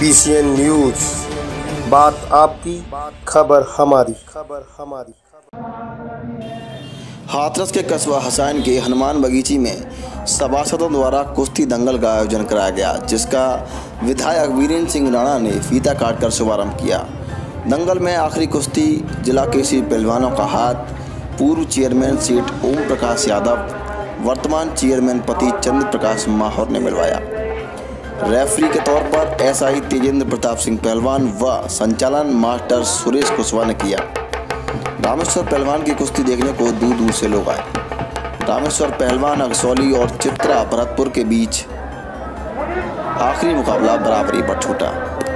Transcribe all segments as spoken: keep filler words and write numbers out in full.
B C N news, बात आपकी, खबर हमारी। खबर हमारी हाथरस के कस्बा हसैन के हनुमान बगीची में सभासदों द्वारा कुश्ती दंगल का आयोजन कराया गया, जिसका विधायक वीरेंद्र सिंह राणा ने फीता काटकर शुभारंभ किया। दंगल में आखिरी कुश्ती जिला केसरी पहलवानों का हाथ पूर्व चेयरमैन सीट ओम प्रकाश यादव, वर्तमान चेयरमैन पति चंद्र प्रकाश माहौर ने मिलवाया। रेफरी के तौर पर एस आई तेजेंद्र प्रताप सिंह पहलवान व संचालन मास्टर सुरेश कुशवाहा ने किया। रामेश्वर पहलवान की कुश्ती देखने को दूर दूर से लोग आए। रामेश्वर पहलवान अगसौली और चित्रा भरतपुर के बीच आखिरी मुकाबला बराबरी पर छूटा।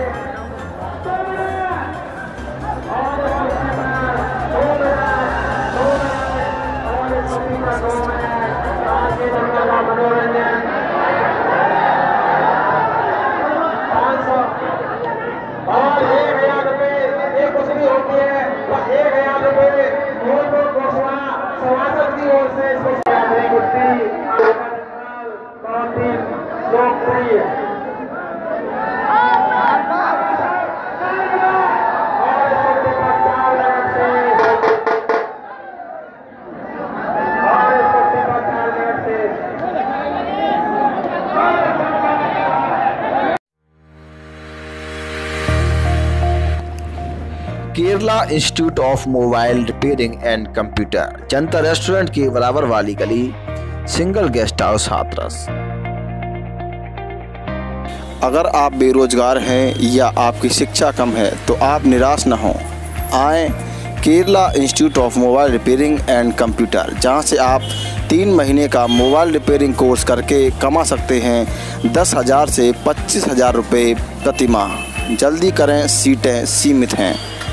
Kerala institute of mobile repairing and computer, Janata restaurant के बराबर वाली गली, सिंगल गेस्ट हाउस, हाथरस। अगर आप बेरोजगार हैं या आपकी शिक्षा कम है तो आप निराश न हों। आएँ Kerala institute of mobile repairing and computer, जहां से आप तीन महीने का मोबाइल रिपेयरिंग कोर्स करके कमा सकते हैं दस हज़ार से पच्चीस हज़ार रुपये प्रति माह। जल्दी करें, सीटें सीमित हैं।